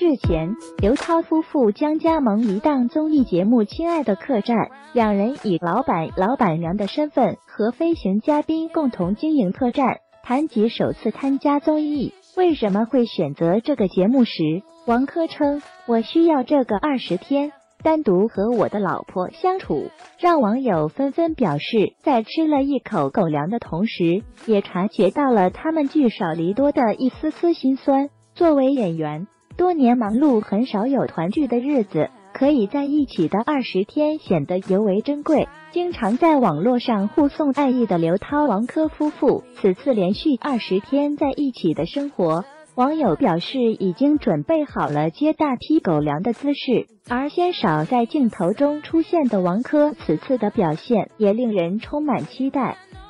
日前，刘涛夫妇将加盟一档综艺节目《亲爱的客栈》，两人以老板娘的身份和飞行嘉宾共同经营客栈。谈及首次参加综艺，为什么会选择这个节目时，王珂称：“我需要这个20天。”单独和我的老婆相处，让网友纷纷表示，在吃了一口狗粮的同时，也察觉到了他们聚少离多的一丝丝心酸。作为演员，多年忙碌，很少有团聚的日子，可以在一起的20天显得尤为珍贵。经常在网络上互送爱意的刘涛、王珂夫妇，此次连续20天在一起的生活，网友表示已经准备好了接大批狗粮的姿势，而鲜少在镜头中出现的王珂此次的表现也令人充满期待。